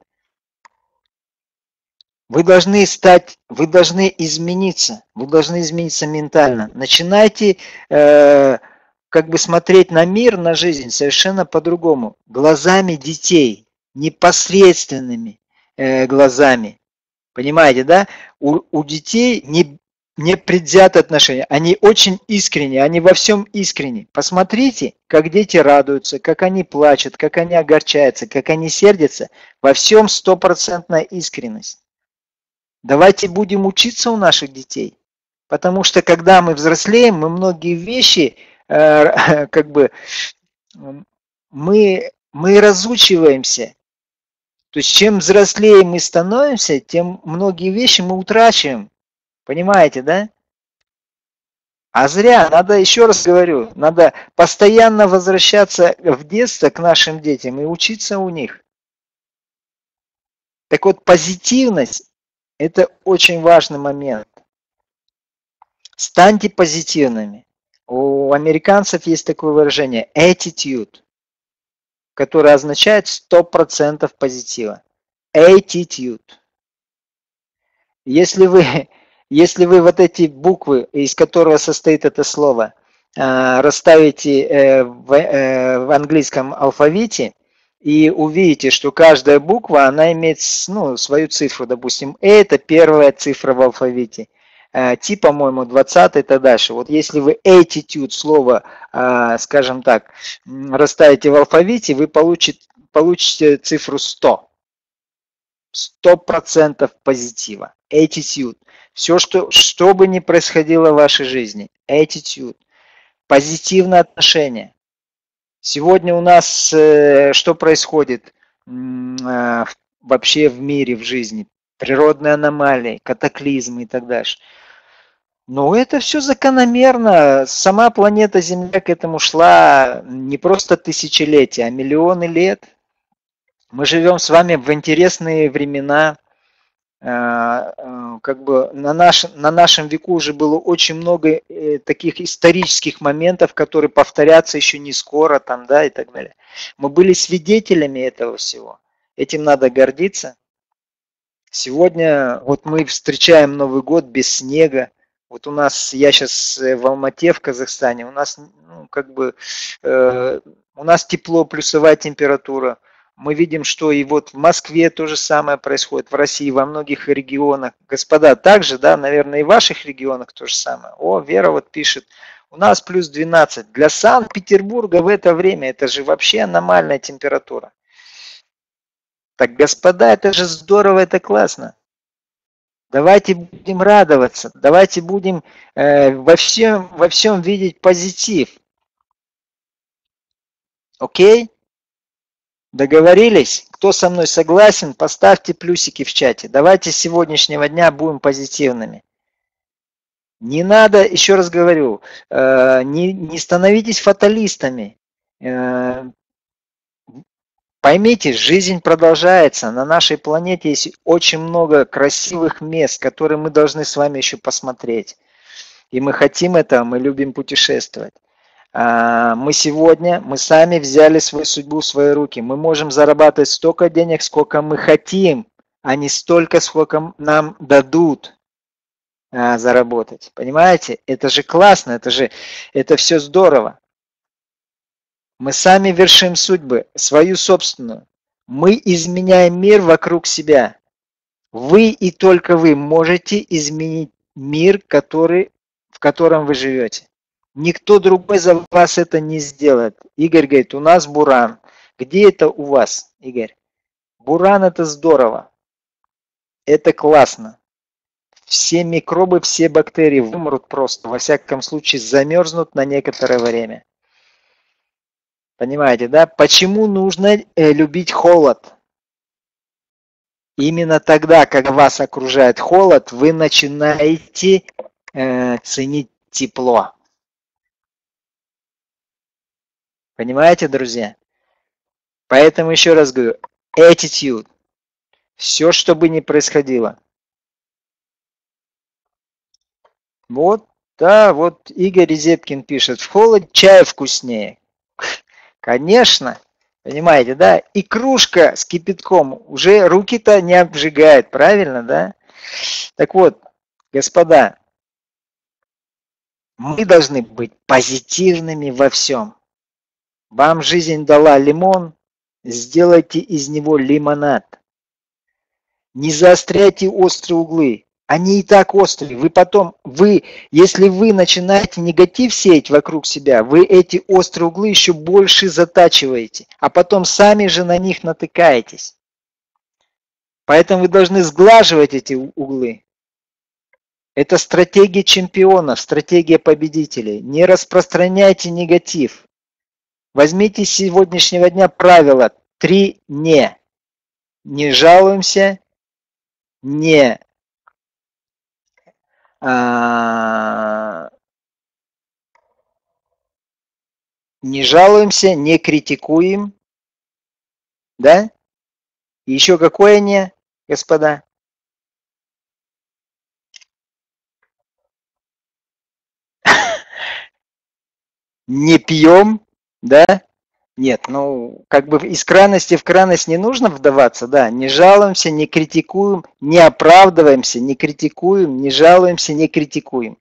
Вы должны стать, вы должны измениться, вы должны измениться ментально. Начинайте э, как бы смотреть на мир, на жизнь совершенно по-другому. Глазами детей, непосредственными э, глазами. Понимаете, да? У, у детей не, не предвзято отношение, они очень искренние, они во всем искренни. Посмотрите, как дети радуются, как они плачут, как они огорчаются, как они сердятся. Во всем стопроцентная искренность. Давайте будем учиться у наших детей, потому что когда мы взрослеем, мы многие вещи, э, как бы, мы, мы разучиваемся. То есть чем взрослее мы становимся, тем многие вещи мы утрачиваем. Понимаете, да? А зря, надо, еще раз говорю, надо постоянно возвращаться в детство к нашим детям и учиться у них. Так вот, позитивность. Это очень важный момент. Станьте позитивными. У американцев есть такое выражение attitude, которое означает сто процентов позитива. Attitude. Если вы, если вы вот эти буквы, из которого состоит это слово, расставите в английском алфавите, и увидите, что каждая буква, она имеет, ну, свою цифру, допустим, A это первая цифра в алфавите, T, по-моему, двадцать и так дальше. Вот если вы attitude слово, скажем так, расставите в алфавите, вы получите, получите цифру сто. сто процентов позитива. Attitude. Все, что, что бы ни происходило в вашей жизни. Attitude. Позитивное отношение. Сегодня у нас э, что происходит э, вообще в мире, в жизни? Природные аномалии, катаклизмы и так дальше. Но это все закономерно. Сама планета Земля к этому шла не просто тысячелетия, а миллионы лет. Мы живем с вами в интересные времена. Как бы на, наш, на нашем веку уже было очень много таких исторических моментов, которые повторятся еще не скоро, там, да, и так далее. Мы были свидетелями этого всего. Этим надо гордиться. Сегодня вот мы встречаем Новый год без снега. Вот у нас, я сейчас в Алмате, в Казахстане, у нас, ну, как бы э, у нас тепло, плюсовая температура. Мы видим, что и вот в Москве то же самое происходит, в России, во многих регионах. Господа, также, да, наверное, и в ваших регионах то же самое. О, Вера вот пишет, у нас плюс двенадцать. Для Санкт-Петербурга в это время это же вообще аномальная температура. Так, господа, это же здорово, это классно. Давайте будем радоваться, давайте будем э, во всем, во всем видеть позитив. Окей? Договорились? Кто со мной согласен, поставьте плюсики в чате. Давайте с сегодняшнего дня будем позитивными. Не надо, еще раз говорю, э, не, не становитесь фаталистами. Э, поймите, жизнь продолжается. На нашей планете есть очень много красивых мест, которые мы должны с вами еще посмотреть. И мы хотим этого, мы любим путешествовать. Мы сегодня, мы сами взяли свою судьбу в свои руки. Мы можем зарабатывать столько денег, сколько мы хотим, а не столько, сколько нам дадут а, заработать. Понимаете? Это же классно, это же, это все здорово. Мы сами вершим судьбы, свою собственную. Мы изменяем мир вокруг себя. Вы и только вы можете изменить мир, который, в котором вы живете. Никто другой за вас это не сделает. Игорь говорит, у нас буран. Где это у вас, Игорь? Буран это здорово. Это классно. Все микробы, все бактерии вымрут просто. Во всяком случае замерзнут на некоторое время. Понимаете, да? Почему нужно любить холод? Именно тогда, когда вас окружает холод, вы начинаете э, ценить тепло. Понимаете, друзья? Поэтому еще раз говорю, attitude. Все, что бы ни происходило. Вот, да, вот Игорь Резепкин пишет, в холод чай вкуснее. Конечно, понимаете, да? И кружка с кипятком уже руки-то не обжигает, правильно, да? Так вот, господа, мы должны быть позитивными во всем. Вам жизнь дала лимон, сделайте из него лимонад. Не заостряйте острые углы. Они и так острые. Вы потом, вы, если вы начинаете негатив сеять вокруг себя, вы эти острые углы еще больше затачиваете, а потом сами же на них натыкаетесь. Поэтому вы должны сглаживать эти углы. Это стратегия чемпионов, стратегия победителей. Не распространяйте негатив. Возьмите с сегодняшнего дня правило три «не». Не жалуемся, не, а, не жалуемся, не критикуем. Да? И еще какое «не», господа? Не пьем, да? Нет, ну, как бы из крайности в крайность не нужно вдаваться, да, не жалуемся, не критикуем, не оправдываемся, не критикуем, не жалуемся, не критикуем.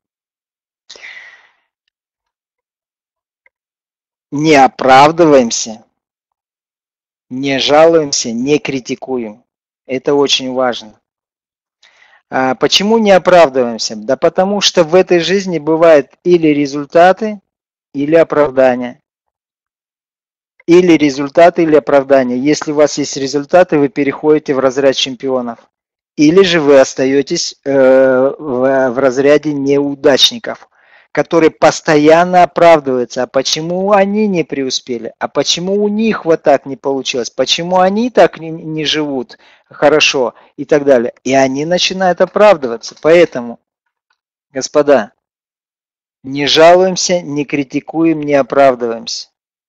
Не оправдываемся, не жалуемся, не критикуем. Это очень важно. А почему не оправдываемся? Да потому что в этой жизни бывают или результаты, или оправдания. Или результаты, или оправдания. Если у вас есть результаты, вы переходите в разряд чемпионов. Или же вы остаетесь э, в, в разряде неудачников, которые постоянно оправдываются. А почему они не преуспели? А почему у них вот так не получилось? Почему они так не, не живут хорошо? И так далее. И они начинают оправдываться. Поэтому, господа, не жалуемся, не критикуем, не оправдываемся.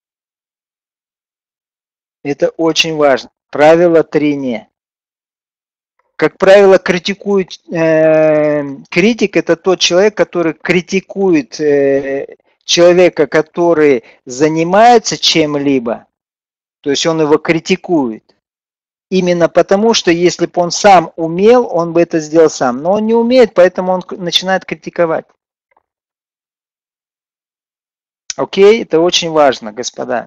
Это очень важно. Правило три «не». Как правило, критикует, э, критик – это тот человек, который критикует э, человека, который занимается чем-либо, то есть он его критикует. Именно потому, что если бы он сам умел, он бы это сделал сам. Но он не умеет, поэтому он начинает критиковать. Окей, это очень важно, господа.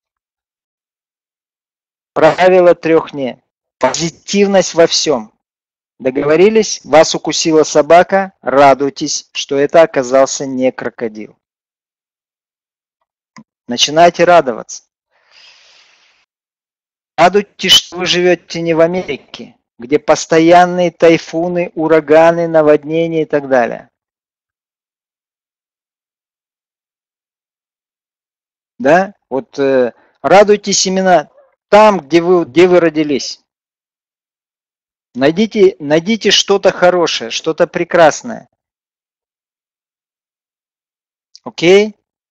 Правило трех «не». Позитивность во всем. Договорились? Вас укусила собака, радуйтесь, что это оказался не крокодил. Начинайте радоваться. Радуйтесь, что вы живете не в Америке, где постоянные тайфуны, ураганы, наводнения и так далее. Да? Вот э, радуйтесь именно там, где вы, где вы родились. Найдите, найдите что-то хорошее, что-то прекрасное. Окей?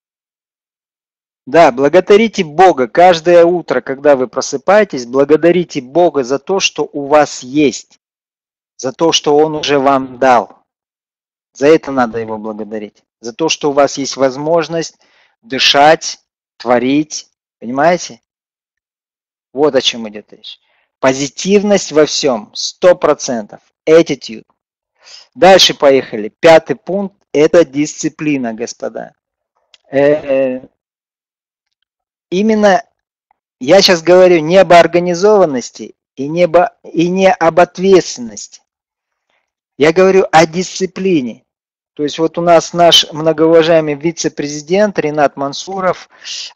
Да, благодарите Бога каждое утро, когда вы просыпаетесь, благодарите Бога за то, что у вас есть, за то, что Он уже вам дал. За это надо Его благодарить. За то, что у вас есть возможность дышать, творить. Понимаете? Вот о чем идет речь. Позитивность во всем, сто процентов. Attitude. Дальше поехали. Пятый пункт – это дисциплина, господа. Э, именно я сейчас говорю не об организованности и не, об, и не об ответственности. Я говорю о дисциплине. То есть вот у нас наш многоуважаемый вице-президент Ринат Мансуров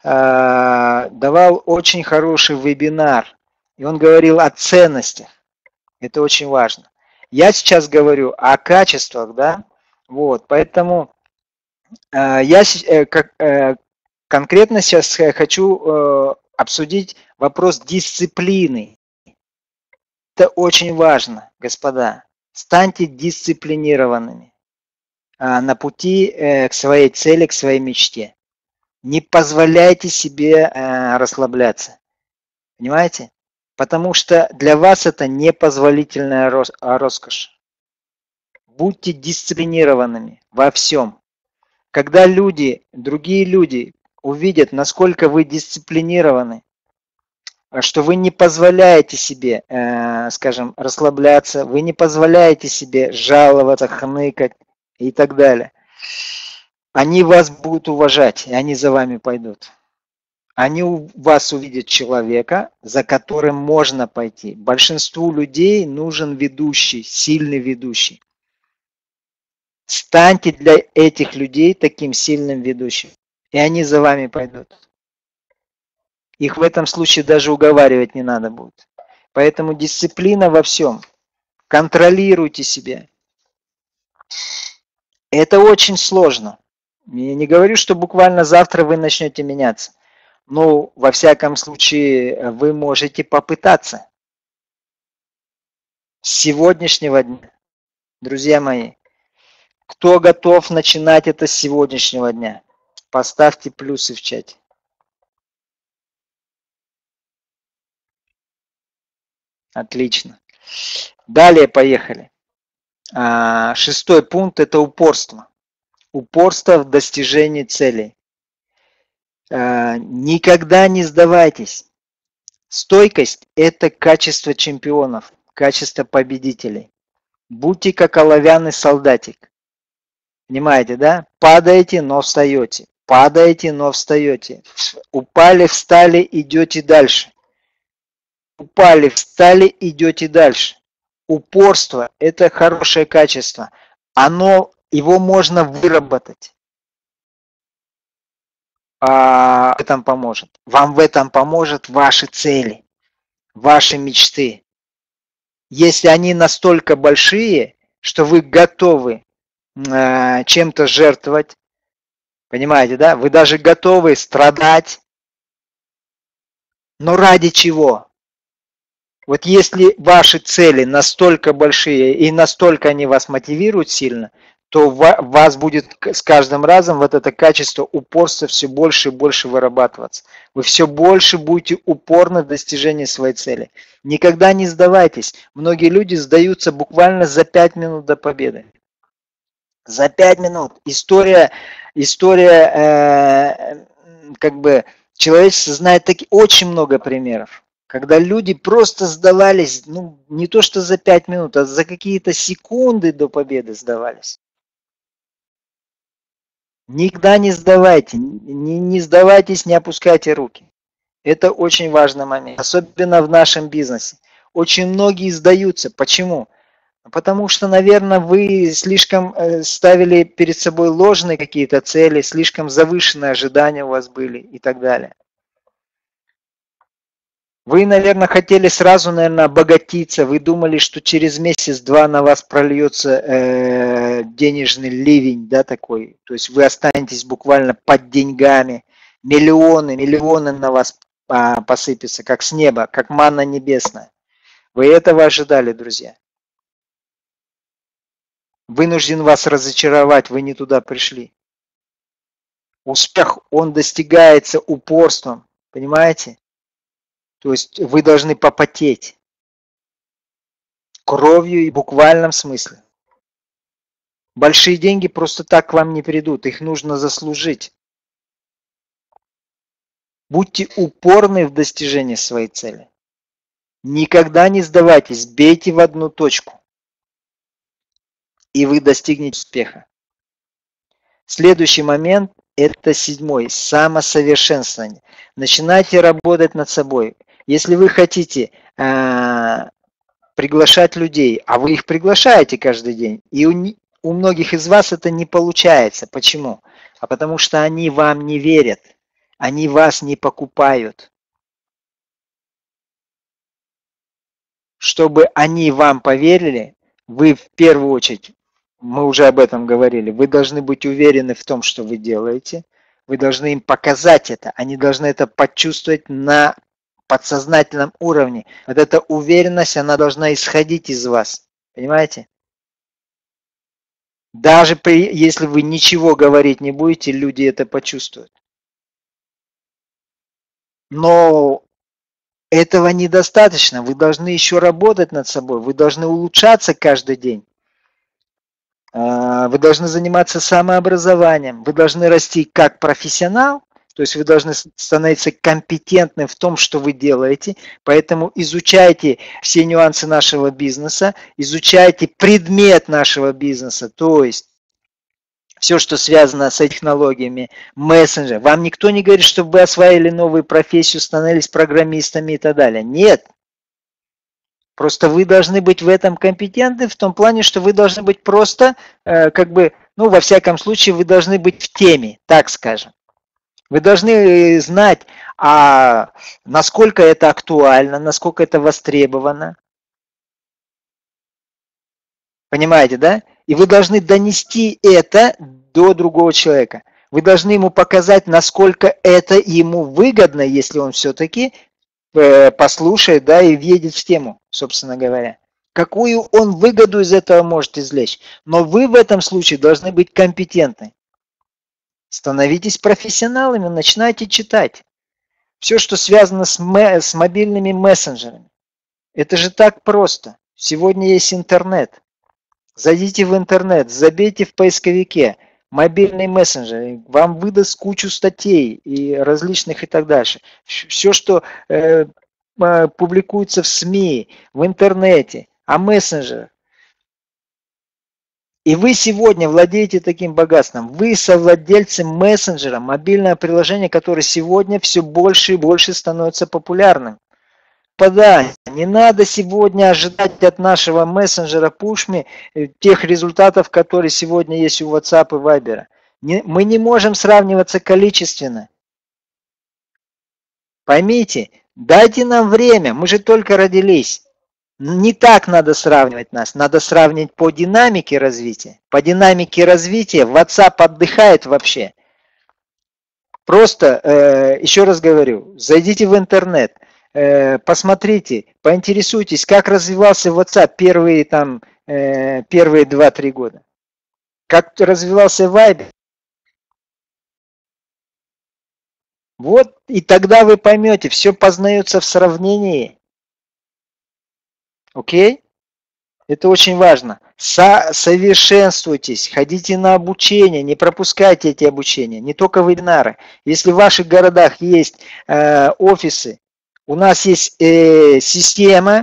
э, давал очень хороший вебинар. И он говорил о ценностях. Это очень важно. Я сейчас говорю о качествах, да. Вот, поэтому э, я э, как, э, конкретно сейчас хочу э, обсудить вопрос дисциплины. Это очень важно, господа. Станьте дисциплинированными на пути к своей цели, к своей мечте. Не позволяйте себе расслабляться. Понимаете? Потому что для вас это непозволительная роскошь. Будьте дисциплинированными во всем. Когда люди, другие люди увидят, насколько вы дисциплинированы, что вы не позволяете себе, скажем, расслабляться, вы не позволяете себе жаловаться, хныкать и так далее. Они вас будут уважать, и они за вами пойдут. Они у вас увидят человека, за которым можно пойти. Большинству людей нужен ведущий, сильный ведущий. Станьте для этих людей таким сильным ведущим, и они за вами пойдут. Их в этом случае даже уговаривать не надо будет. Поэтому дисциплина во всем. Контролируйте себя. Это очень сложно. Я не говорю, что буквально завтра вы начнете меняться. Но во всяком случае вы можете попытаться. С сегодняшнего дня. Друзья мои, кто готов начинать это с сегодняшнего дня? Поставьте плюсы в чате. Отлично. Далее поехали. Шестой пункт – это упорство. Упорство в достижении целей. Никогда не сдавайтесь. Стойкость – это качество чемпионов, качество победителей. Будьте как оловянный солдатик. Понимаете, да? Падаете, но встаете. Падаете, но встаете. Упали, встали, идете дальше. Упали, встали, идете дальше. Упорство – это хорошее качество. Оно, его можно выработать. А, в этом поможет. Вам в этом поможет ваши цели, ваши мечты. Если они настолько большие, что вы готовы э, чем-то жертвовать, понимаете, да? Вы даже готовы страдать. Но ради чего? Вот если ваши цели настолько большие и настолько они вас мотивируют сильно, то у вас будет с каждым разом вот это качество упорства все больше и больше вырабатываться. Вы все больше будете упорны в достижении своей цели. Никогда не сдавайтесь. Многие люди сдаются буквально за пять минут до победы. За пять минут. История, история э, как бы, человечество знает таки, очень много примеров. Когда люди просто сдавались, ну, не то что за пять минут, а за какие-то секунды до победы сдавались. Никогда не сдавайте, не, не сдавайтесь, не опускайте руки. Это очень важный момент, особенно в нашем бизнесе. Очень многие сдаются. Почему? Потому что, наверное, вы слишком ставили перед собой ложные какие-то цели, слишком завышенные ожидания у вас были и так далее. Вы, наверное, хотели сразу, наверное, обогатиться. Вы думали, что через месяц-два на вас прольется э, денежный ливень, да, такой. То есть вы останетесь буквально под деньгами. Миллионы, миллионы на вас а, посыпятся, как с неба, как манна небесная. Вы этого ожидали, друзья. Вынужден вас разочаровать, вы не туда пришли. Успех, он достигается упорством, понимаете? То есть вы должны попотеть кровью и в буквальном смысле. Большие деньги просто так к вам не придут, их нужно заслужить. Будьте упорны в достижении своей цели. Никогда не сдавайтесь, бейте в одну точку, и вы достигнете успеха. Следующий момент, это седьмой, самосовершенствование. Начинайте работать над собой. Если вы хотите э, приглашать людей, а вы их приглашаете каждый день, и у, у многих из вас это не получается. Почему? А потому что они вам не верят, они вас не покупают. Чтобы они вам поверили, вы в первую очередь, мы уже об этом говорили, вы должны быть уверены в том, что вы делаете, вы должны им показать это, они должны это почувствовать на подсознательном уровне. Вот эта уверенность, она должна исходить из вас. Понимаете? Даже при, если вы ничего говорить не будете, люди это почувствуют. Но этого недостаточно. Вы должны еще работать над собой. Вы должны улучшаться каждый день. Вы должны заниматься самообразованием. Вы должны расти как профессионал. То есть вы должны становиться компетентным в том, что вы делаете. Поэтому изучайте все нюансы нашего бизнеса, изучайте предмет нашего бизнеса, то есть все, что связано с технологиями, мессенджер. Вам никто не говорит, чтобы вы освоили новую профессию, становились программистами и так далее. Нет. Просто вы должны быть в этом компетентны в том плане, что вы должны быть просто, э, как бы, ну, во всяком случае, вы должны быть в теме, так скажем. Вы должны знать, а насколько это актуально, насколько это востребовано. Понимаете, да? И вы должны донести это до другого человека. Вы должны ему показать, насколько это ему выгодно, если он все-таки послушает, да, и въедет в тему, собственно говоря. Какую он выгоду из этого может извлечь. Но вы в этом случае должны быть компетентны. Становитесь профессионалами, начинайте читать. Все, что связано с, с мобильными мессенджерами. Это же так просто. Сегодня есть интернет. Зайдите в интернет, забейте в поисковике мобильный мессенджер. Вам выдаст кучу статей и различных и так дальше. Все, что э, публикуется в СМИ, в интернете, о мессенджерах. И вы сегодня владеете таким богатством. Вы совладельцы мессенджера, мобильное приложение, которое сегодня все больше и больше становится популярным. Господа, не надо сегодня ожидать от нашего мессенджера Pushme тех результатов, которые сегодня есть у WhatsApp и Viber. Не, мы не можем сравниваться количественно. Поймите, дайте нам время, мы же только родились. Не так надо сравнивать нас, надо сравнивать по динамике развития. По динамике развития WhatsApp отдыхает вообще. Просто, э, еще раз говорю, зайдите в интернет, э, посмотрите, поинтересуйтесь, как развивался WhatsApp первые, там, э, первые два-три года. Как развивался Viber. Вот, и тогда вы поймете, все познается в сравнении. Окей? Это очень важно. Со совершенствуйтесь, ходите на обучение, не пропускайте эти обучения, не только вебинары. Если в ваших городах есть э, офисы, у нас есть э, система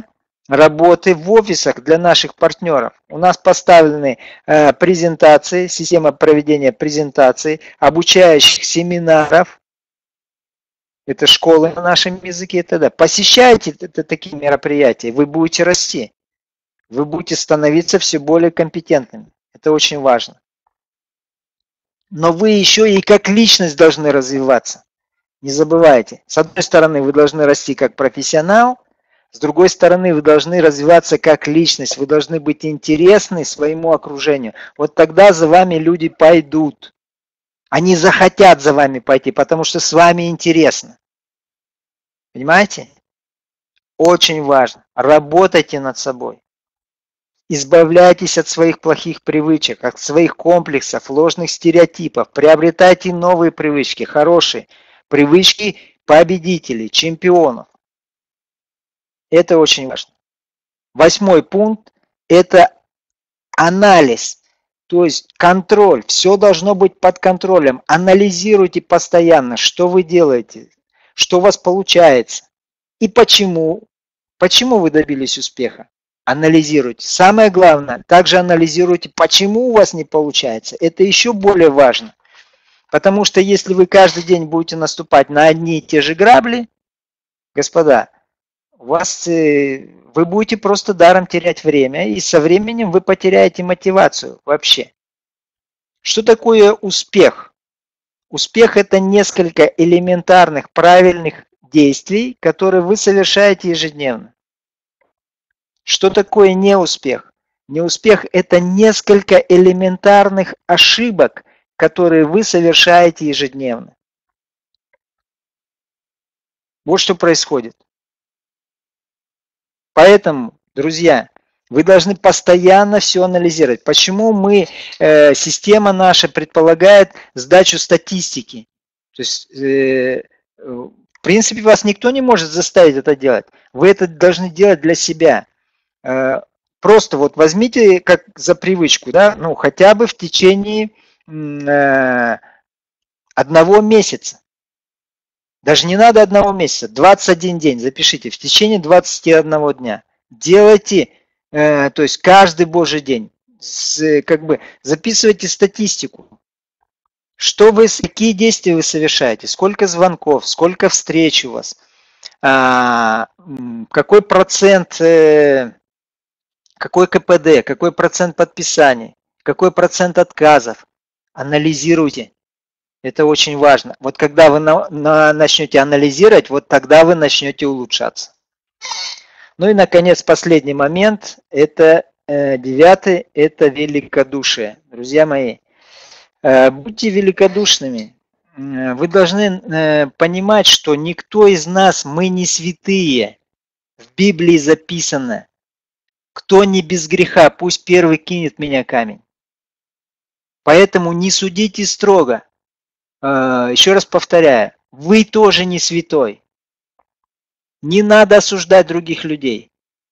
работы в офисах для наших партнеров. У нас поставлены э, презентации, система проведения презентаций, обучающих семинаров. Это школы на нашем языке. Это, да. Посещайте это, такие мероприятия, вы будете расти. Вы будете становиться все более компетентными. Это очень важно. Но вы еще и как личность должны развиваться. Не забывайте. С одной стороны, вы должны расти как профессионал, с другой стороны, вы должны развиваться как личность, вы должны быть интересны своему окружению. Вот тогда за вами люди пойдут. Они захотят за вами пойти, потому что с вами интересно. Понимаете? Очень важно. Работайте над собой. Избавляйтесь от своих плохих привычек, от своих комплексов, ложных стереотипов. Приобретайте новые привычки, хорошие. Привычки победителей, чемпионов. Это очень важно. Восьмой пункт – это анализ, то есть контроль. Все должно быть под контролем. Анализируйте постоянно, что вы делаете, что у вас получается и почему. Почему вы добились успеха? Анализируйте. Самое главное, также анализируйте, почему у вас не получается. Это еще более важно. Потому что если вы каждый день будете наступать на одни и те же грабли, господа, у вас, вы будете просто даром терять время, и со временем вы потеряете мотивацию вообще. Что такое успех? Успех – это несколько элементарных правильных действий, которые вы совершаете ежедневно. Что такое неуспех? Неуспех – это несколько элементарных ошибок, которые вы совершаете ежедневно. Вот что происходит. Поэтому, друзья, вы должны постоянно все анализировать. Почему мы, э, система наша предполагает сдачу статистики? То есть, э, в принципе, вас никто не может заставить это делать. Вы это должны делать для себя. Э, просто вот возьмите как за привычку, да, ну хотя бы в течение э, одного месяца. Даже не надо одного месяца, двадцать один день, запишите, в течение двадцати одного дня. Делайте, э, то есть каждый божий день, с, как бы записывайте статистику. Что вы, какие действия вы совершаете, сколько звонков, сколько встреч у вас, а, какой процент, э, какой ка пэ дэ, какой процент подписаний, какой процент отказов. Анализируйте. Это очень важно. Вот когда вы на, на, начнете анализировать, вот тогда вы начнете улучшаться. Ну и, наконец, последний момент. Это э, девятый, это великодушие. Друзья мои, э, будьте великодушными. Вы должны э, понимать, что никто из нас, мы не святые. В Библии записано: кто не без греха, пусть первый кинет меня камень. Поэтому не судите строго. Еще раз повторяю, вы тоже не святой. Не надо осуждать других людей.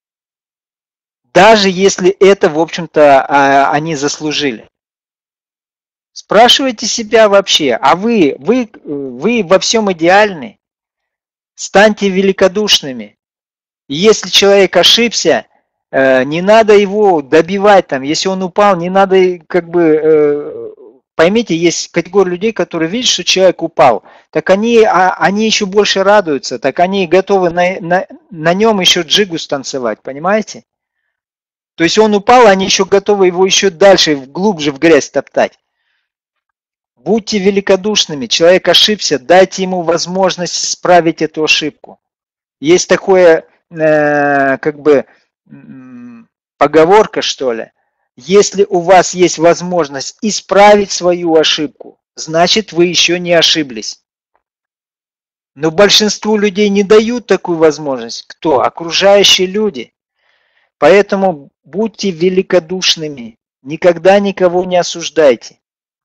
Даже если это, в общем-то, они заслужили. Спрашивайте себя вообще, а вы, вы, вы во всем идеальны? Станьте великодушными. Если человек ошибся, не надо его добивать там. Если он упал, не надо как бы... Поймите, есть категория людей, которые видят, что человек упал, так они, а, они еще больше радуются, так они готовы на, на, на нем еще джигу станцевать, понимаете? То есть он упал, они еще готовы его еще дальше, глубже в грязь топтать. Будьте великодушными, человек ошибся, дайте ему возможность исправить эту ошибку. Есть такое, э, как бы, поговорка, что ли. Если у вас есть возможность исправить свою ошибку, значит, вы еще не ошиблись. Но большинству людей не дают такую возможность. Кто? Окружающие люди. Поэтому будьте великодушными. Никогда никого не осуждайте.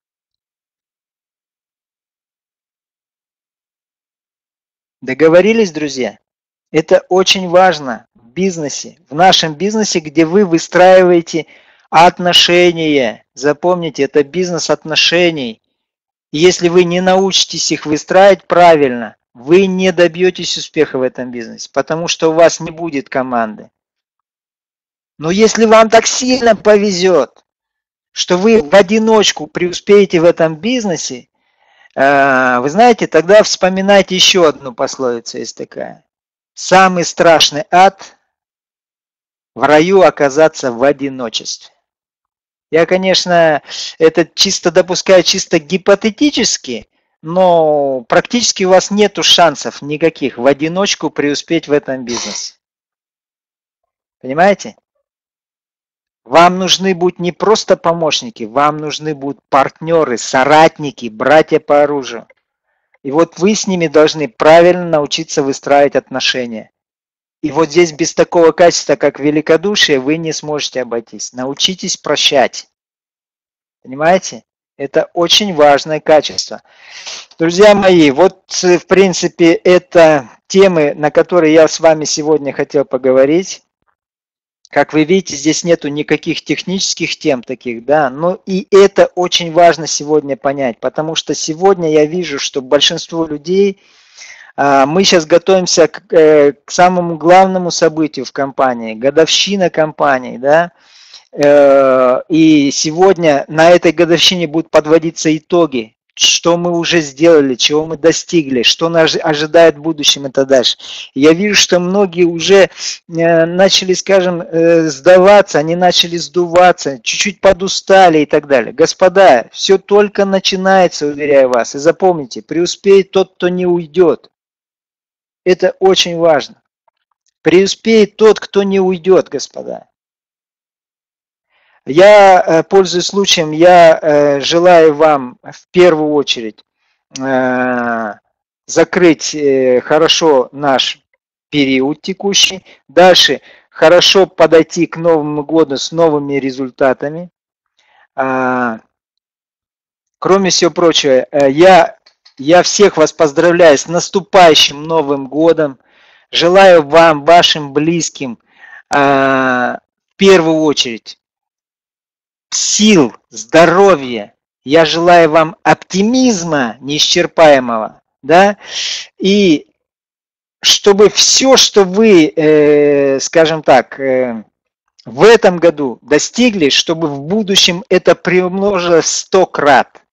Договорились, друзья? Это очень важно в бизнесе, в нашем бизнесе, где вы выстраиваете отношения. Запомните, это бизнес отношений. И если вы не научитесь их выстраивать правильно, вы не добьетесь успеха в этом бизнесе, потому что у вас не будет команды. Но если вам так сильно повезет, что вы в одиночку преуспеете в этом бизнесе, вы знаете, тогда вспоминайте еще одну пословицу, есть такая. Самый страшный ад – в раю оказаться в одиночестве. Я, конечно, это чисто допускаю чисто гипотетически, но практически у вас нету шансов никаких в одиночку преуспеть в этом бизнесе. Понимаете? Вам нужны будут не просто помощники, вам нужны будут партнеры, соратники, братья по оружию. И вот вы с ними должны правильно научиться выстраивать отношения. И вот здесь без такого качества, как великодушие, вы не сможете обойтись. Научитесь прощать. Понимаете? Это очень важное качество. Друзья мои, вот в принципе это темы, на которые я с вами сегодня хотел поговорить. Как вы видите, здесь нету никаких технических тем таких, да, но и это очень важно сегодня понять, потому что сегодня я вижу, что большинство людей, мы сейчас готовимся к, к самому главному событию в компании, годовщина компании, да, и сегодня на этой годовщине будут подводиться итоги, что мы уже сделали, чего мы достигли, что нас ожидает в будущем и так дальше. Я вижу, что многие уже начали, скажем, сдаваться, они начали сдуваться, чуть-чуть подустали и так далее. Господа, все только начинается, уверяю вас. И запомните, преуспеет тот, кто не уйдет. Это очень важно. Преуспеет тот, кто не уйдет, господа. Я, пользуясь случаем, я желаю вам в первую очередь закрыть хорошо наш период текущий, дальше хорошо подойти к Новому году с новыми результатами. Кроме всего прочего, я, я всех вас поздравляю с наступающим Новым годом. Желаю вам, вашим близким, в первую очередь, сил, здоровья. Я желаю вам оптимизма неисчерпаемого, да, и чтобы все, что вы, э, скажем так, э, в этом году достигли, чтобы в будущем это приумножилось сто крат.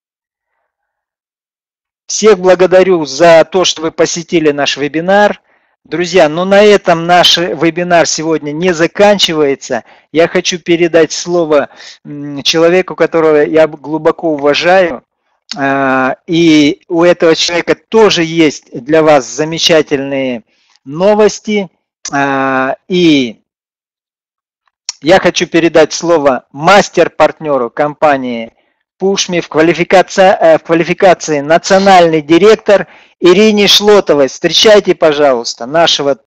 Всех благодарю за то, что вы посетили наш вебинар. Друзья, но на этом наш вебинар сегодня не заканчивается. Я хочу передать слово человеку, которого я глубоко уважаю. И у этого человека тоже есть для вас замечательные новости. И я хочу передать слово мастер-партнеру компании Pushme в квалификации, в квалификации национальный директор Ирине Шлотовой. Встречайте, пожалуйста, нашего